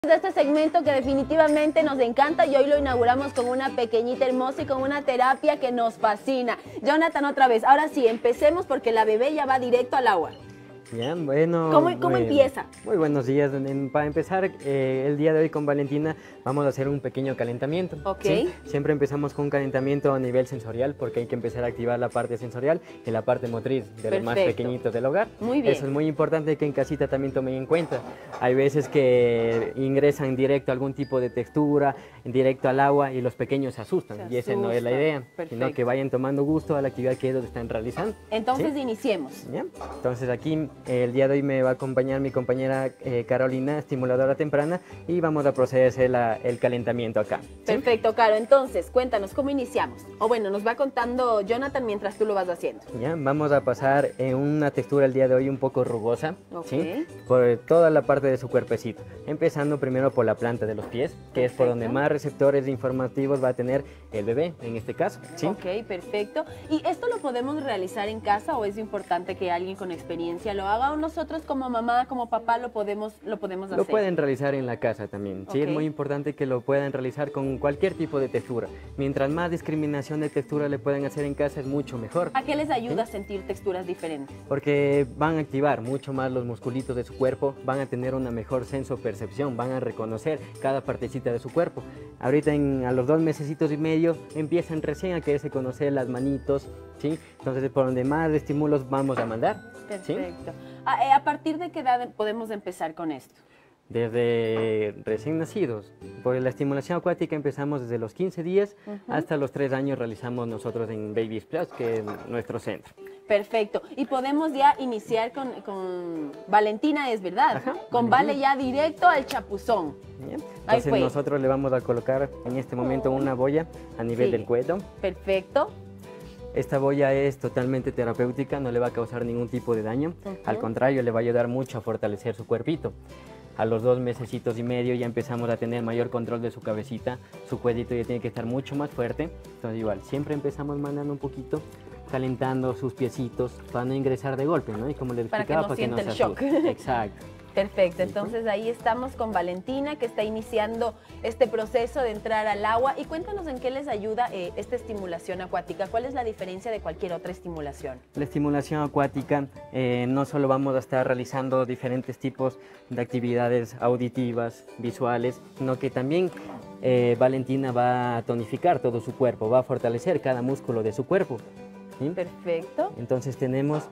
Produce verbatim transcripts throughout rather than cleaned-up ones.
De este segmento que definitivamente nos encanta y hoy lo inauguramos con una pequeñita hermosa y con una terapia que nos fascina. Jonathan, otra vez, ahora sí, empecemos porque la bebé ya va directo al agua. Bien, bueno. ¿Cómo, cómo muy, empieza? Muy buenos días. Para empezar, eh, el día de hoy con Valentina vamos a hacer un pequeño calentamiento. Ok. ¿Sí? Siempre empezamos con un calentamiento a nivel sensorial porque hay que empezar a activar la parte sensorial y la parte motriz de Perfecto. los más pequeñitos del hogar. Muy bien. Eso es muy importante que en casita también tomen en cuenta. Hay veces que ingresan directo a algún tipo de textura, directo al agua y los pequeños se asustan. Se y esa no es la idea, Perfecto. sino que vayan tomando gusto a la actividad que ellos están realizando. Entonces, ¿sí? iniciemos. Bien. Entonces aquí eh, el día de hoy me va a acompañar mi compañera eh, Carolina, estimuladora temprana, y vamos a proceder a hacer la, el calentamiento acá. ¿sí? Perfecto, Caro. Entonces, cuéntanos, ¿cómo iniciamos? O bueno, nos va contando Jonathan mientras tú lo vas haciendo. Ya, vamos a pasar en una textura el día de hoy un poco rugosa, Ok. ¿sí? Por toda la parte de su cuerpecito. Empezando primero por la planta de los pies, que es por donde Perfecto. más receptores informativos va a tener el bebé, en este caso. ¿sí? Ok, perfecto. ¿Y esto lo podemos realizar en casa o es importante que alguien con experiencia lo haga o nosotros como mamá, como papá lo podemos, lo podemos hacer? Lo pueden realizar en la casa también. Sí, Ok. es muy importante que lo puedan realizar con cualquier tipo de textura. Mientras más discriminación de textura le pueden hacer en casa es mucho mejor. ¿A qué les ayuda a sentir texturas diferentes? Porque van a activar mucho más los musculitos de su cuerpo, van a tener una mejor senso-percepción, van a reconocer cada partecita de su cuerpo. Ahorita en, a los dos mesecitos y medio empiezan recién a quererse conocer las manitos, ¿sí? Entonces por donde más estímulos vamos a mandar. ¿sí? Perfecto. ¿A, eh, ¿A partir de qué edad podemos empezar con esto? Desde recién nacidos. Por la estimulación acuática empezamos desde los quince días Ujú. hasta los tres años realizamos nosotros en Baby Plus, que es nuestro centro. Perfecto. Y podemos ya iniciar con, con Valentina, ¿es verdad? Ajá, Con Valentina. Vale ya directo al chapuzón. Bien. Ahí Entonces fue. nosotros le vamos a colocar en este momento una boya a nivel Sí. del cuello. Perfecto. Esta boya es totalmente terapéutica, no le va a causar ningún tipo de daño. Ujú. Al contrario, le va a ayudar mucho a fortalecer su cuerpito. A los dos mesecitos y medio ya empezamos a tener mayor control de su cabecita, su cuellito ya tiene que estar mucho más fuerte. Entonces igual, siempre empezamos mandando un poquito, calentando sus piecitos para no ingresar de golpe, ¿no? Y como les Para que explicaba, no para que no sienta se el shock. asuste. Exacto. Perfecto, entonces ahí estamos con Valentina que está iniciando este proceso de entrar al agua y cuéntanos en qué les ayuda eh, esta estimulación acuática, ¿cuál es la diferencia de cualquier otra estimulación? La estimulación acuática, eh, no solo vamos a estar realizando diferentes tipos de actividades auditivas, visuales, sino que también eh, Valentina va a tonificar todo su cuerpo, va a fortalecer cada músculo de su cuerpo. ¿sí? Perfecto. Entonces tenemos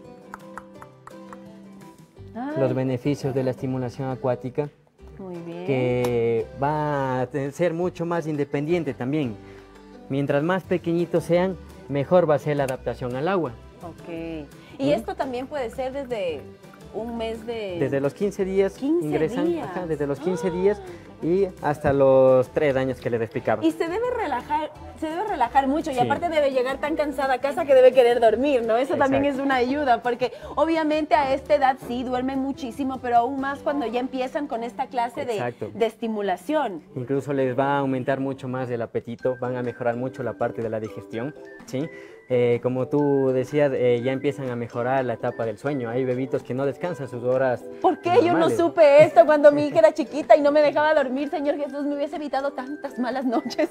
Ay, los beneficios de la estimulación acuática, muy bien. que va a ser mucho más independiente también. Mientras más pequeñitos sean, mejor va a ser la adaptación al agua. Ok. Y ¿Sí? esto también puede ser desde un mes de... Desde los quince días quince ingresan, días. ajá, desde los quince Ah. días y hasta los tres años que les explicaba. Y se debe relajar, se debe relajar mucho y Sí. aparte debe llegar tan cansada a casa que debe querer dormir, ¿no? Eso también es Exacto. una ayuda, porque obviamente a esta edad sí duermen muchísimo, pero aún más cuando ya empiezan con esta clase de, Exacto. de estimulación. Incluso les va a aumentar mucho más el apetito, van a mejorar mucho la parte de la digestión, ¿sí? Eh, como tú decías, eh, ya empiezan a mejorar la etapa del sueño. Hay bebitos que no descansan sus horas ¿Por qué yo no normales. supe esto cuando mi hija era chiquita y no me dejaba dormir? Señor Jesús, me hubiese evitado tantas malas noches.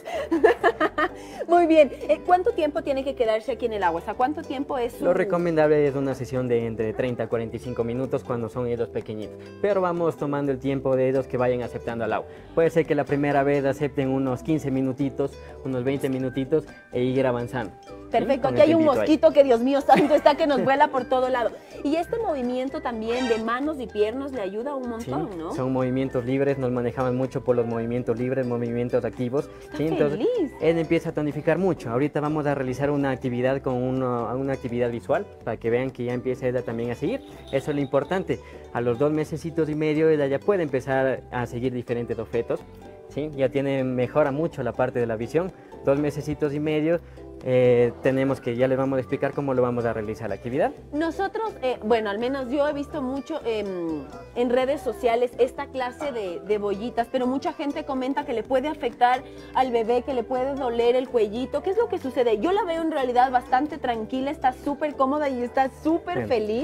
Muy bien. Eh, ¿Cuánto tiempo tiene que quedarse aquí en el agua? ¿Hasta cuánto tiempo es su...? Lo recomendable es una sesión de entre treinta a cuarenta y cinco minutos cuando son ellos pequeñitos, pero vamos tomando el tiempo de ellos que vayan aceptando al agua. Puede ser que la primera vez acepten unos quince minutitos, unos veinte minutitos e ir avanzando. Perfecto, ¿sí? aquí hay un Con el tiempito ahí. mosquito que Dios mío santo está que nos vuela por todo lado. Y este movimiento también de manos y piernas le ayuda un Sí, montón, ¿no? son movimientos libres, nos manejamos mucho por los movimientos libres, movimientos activos. Está ¿sí? Entonces, feliz. él empieza a tonificar mucho. Ahorita vamos a realizar una actividad con una, una actividad visual para que vean que ya empieza ella también a seguir. Eso es lo importante. A los dos mesecitos y medio ella ya puede empezar a seguir diferentes objetos. ¿sí? Ya tiene, mejora mucho la parte de la visión. Dos mesecitos y medio. Eh, tenemos que, ya les vamos a explicar cómo lo vamos a realizar la actividad. Nosotros, eh, bueno, al menos yo he visto mucho eh, en redes sociales esta clase de, de bollitas, pero mucha gente comenta que le puede afectar al bebé, que le puede doler el cuellito. ¿Qué es lo que sucede? Yo la veo en realidad bastante tranquila, está súper cómoda y está súper Bien. feliz.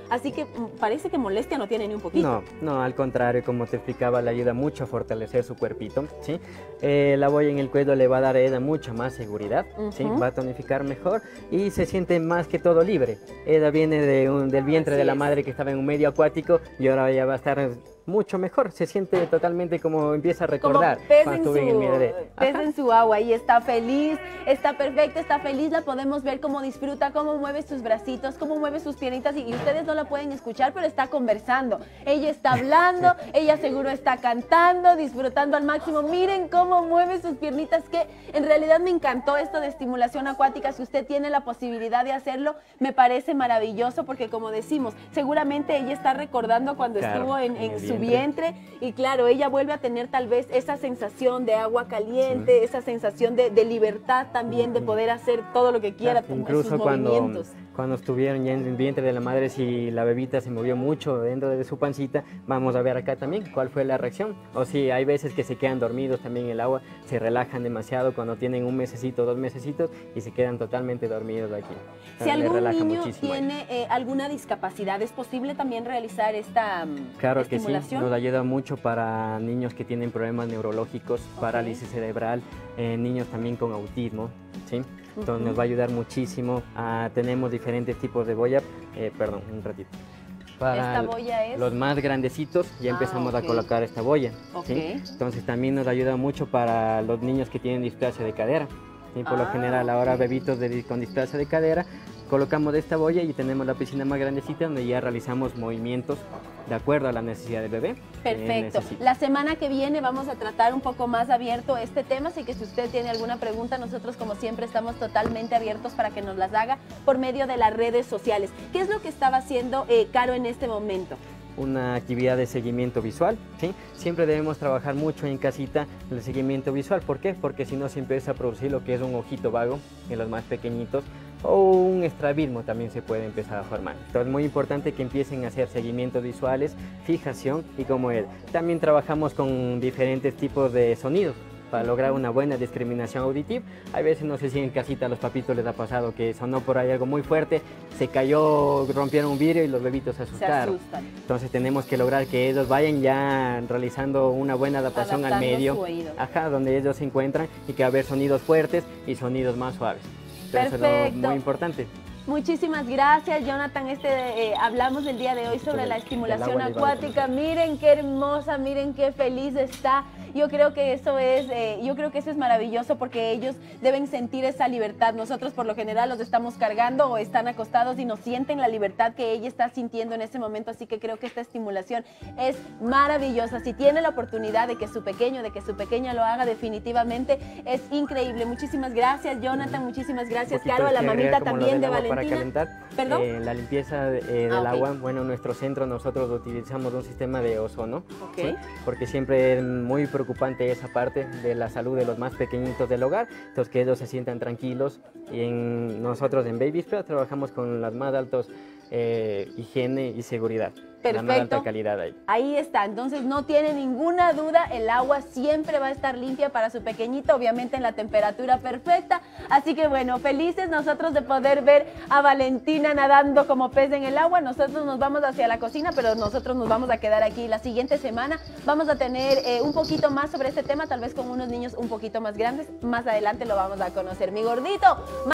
así que mm, parece que molestia no tiene ni un poquito. No, no, al contrario, como te explicaba, le ayuda mucho a fortalecer su cuerpito, ¿sí? Eh, la boya en el cuello le va a dar a ella mucha más seguridad, ¿sí? Ujú. Va a tonificar mejor y se siente más que todo libre. Ella viene de un- del vientre Así de la es. madre que estaba en un medio acuático y ahora ya va a estar mucho mejor. Se siente totalmente como empieza a recordar Como pez, en cuando estuve en el su, mierdero. pez Ajá. en su agua y está feliz, está perfecta, está feliz, la podemos ver cómo disfruta, cómo mueve sus bracitos, cómo mueve sus piernitas y, y ustedes no la pueden escuchar, pero está conversando. Ella está hablando, ella seguro está cantando, disfrutando al máximo. Miren cómo mueve sus piernitas, que en realidad me encantó esto de estimulación acuática. Si usted tiene la posibilidad de hacerlo, me parece maravilloso porque, como decimos, seguramente ella está recordando cuando Claro, estuvo en, en en el su vientre. vientre. Y claro, ella vuelve a tener tal vez esa sensación de agua caliente, Sí. esa sensación de, de libertad también, de Ujú. poder hacer todo lo que quiera, Claro, tomar incluso sus cuando, movimientos. cuando estuvieron ya en el vientre de la madre, si la bebita se movió mucho dentro de su pancita, vamos a ver acá también cuál fue la reacción. O si hay veces que se quedan dormidos también en el agua, se relajan demasiado cuando tienen un mesecito, dos mesecitos y se quedan totalmente dormidos aquí. Si Le algún relaja niño muchísimo ahí. tiene eh, alguna discapacidad, ¿es posible también realizar esta mm, Claro que sí, estimulación? nos ayuda mucho para niños que tienen problemas neurológicos, parálisis cerebral, eh, niños también con autismo, ¿sí? Entonces Ujú. nos va a ayudar muchísimo. Ah, tenemos diferentes tipos de boya, eh, perdón, un ratito. Para Esta boya es... los más grandecitos ya Ah, empezamos ok. a colocar esta boya, ¿sí? Ok. Entonces también nos ayuda mucho para los niños que tienen displasia de cadera. ¿Sí? Por Ah, lo general ahora ok. bebitos de, con displasia de cadera, colocamos esta boya y tenemos la piscina más grandecita donde ya realizamos movimientos de acuerdo a la necesidad del bebé. que Perfecto. necesita. La semana que viene vamos a tratar un poco más abierto este tema, así que si usted tiene alguna pregunta, nosotros como siempre estamos totalmente abiertos para que nos las haga por medio de las redes sociales. ¿Qué es lo que estaba haciendo eh, Caro en este momento? Una actividad de seguimiento visual, ¿sí? Siempre debemos trabajar mucho en casita el seguimiento visual. ¿Por qué? Porque si no se empieza a producir lo que es un ojito vago en los más pequeñitos o un estrabismo también se puede empezar a formar. Entonces es muy importante que empiecen a hacer seguimientos visuales, fijación y como él. También trabajamos con diferentes tipos de sonidos para lograr una buena discriminación auditiva. Hay veces, no sé si en casita a los papitos les ha pasado que sonó por ahí algo muy fuerte, se cayó, rompieron un vidrio y los bebitos se Se asustaron. asustan. Entonces tenemos que lograr que ellos vayan ya realizando una buena adaptación al Adaptando medio, su oído. ajá, donde ellos se encuentran y que va a haber sonidos fuertes y sonidos más suaves. Entonces, eso es Perfecto. lo muy importante. Muchísimas gracias, Jonathan. Este, eh, hablamos el día de hoy sobre Del- la del estimulación agua les va a acuática. Miren qué hermosa, miren qué feliz está. Yo creo que eso es, eh, yo creo que eso es maravilloso porque ellos deben sentir esa libertad. Nosotros por lo general los estamos cargando o están acostados y no sienten la libertad que ella está sintiendo en ese momento. Así que creo que esta estimulación es maravillosa. Si tiene la oportunidad de que su pequeño, de que su pequeña lo haga, definitivamente es increíble. Muchísimas gracias, Jonathan. Muchísimas gracias, Poquito Caro, a la que agregar mamita como lo también del de agua para Valentina. calentar. ¿Perdón? Eh, la limpieza eh, del Ah, ok. agua, bueno, en nuestro centro nosotros utilizamos un sistema de ozono, Ok. ¿sí? Porque siempre es muy preocupante esa parte de la salud de los más pequeñitos del hogar, entonces que ellos se sientan tranquilos. Y en, nosotros en Baby Sprout trabajamos con las más altas eh, higiene y seguridad, la más Perfecto. alta calidad ahí. Ahí está, entonces no tiene ninguna duda, el agua siempre va a estar limpia para su pequeñito, obviamente en la temperatura perfecta. Así que bueno, felices nosotros de poder ver a Valentina nadando como pez en el agua. Nosotros nos vamos hacia la cocina, pero nosotros nos vamos a quedar aquí la siguiente semana. Vamos a tener eh, un poquito más sobre este tema, tal vez con unos niños un poquito más grandes. Más adelante lo vamos a conocer. Mi gordito.